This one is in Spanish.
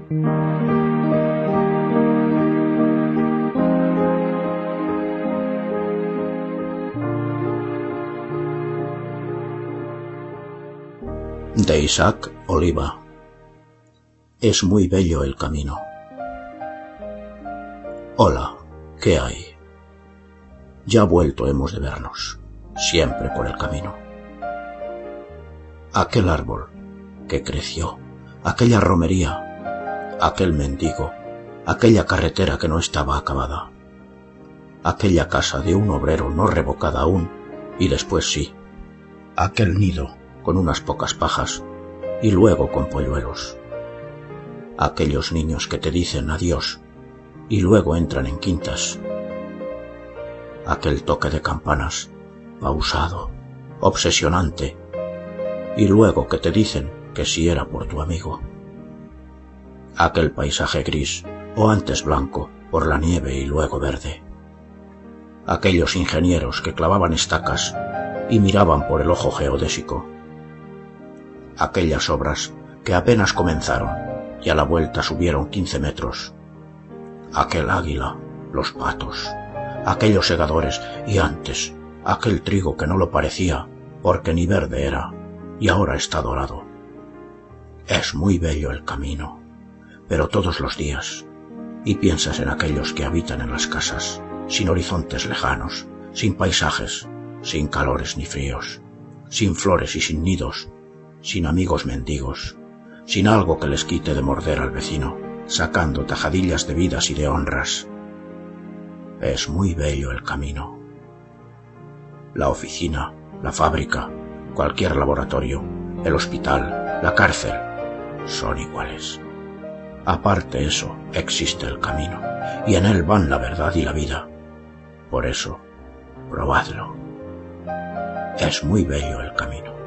De Isaac Oliva. Es muy bello el camino. Hola, ¿qué hay? Ya vuelto hemos de vernos, siempre por el camino. Aquel árbol que creció, aquella romería, aquel mendigo, aquella carretera que no estaba acabada, aquella casa de un obrero no revocada aún, y después sí, aquel nido con unas pocas pajas y luego con polluelos, aquellos niños que te dicen adiós y luego entran en quintas, aquel toque de campanas, pausado, obsesionante, y luego que te dicen que si era por tu amigo, aquel paisaje gris o antes blanco por la nieve y luego verde, aquellos ingenieros que clavaban estacas y miraban por el ojo geodésico, aquellas obras que apenas comenzaron y a la vuelta subieron 15 metros, aquel águila, los patos, aquellos segadores y antes aquel trigo que no lo parecía porque ni verde era y ahora está dorado. Es muy bello el camino, pero todos los días, y piensas en aquellos que habitan en las casas, sin horizontes lejanos, sin paisajes, sin calores ni fríos, sin flores y sin nidos, sin amigos mendigos, sin algo que les quite de morder al vecino, sacando tajadillas de vidas y de honras. Es muy bello el camino. La oficina, la fábrica, cualquier laboratorio, el hospital, la cárcel, son iguales. Aparte eso, existe el camino, y en él van la verdad y la vida. Por eso, probadlo. Es muy bello el camino.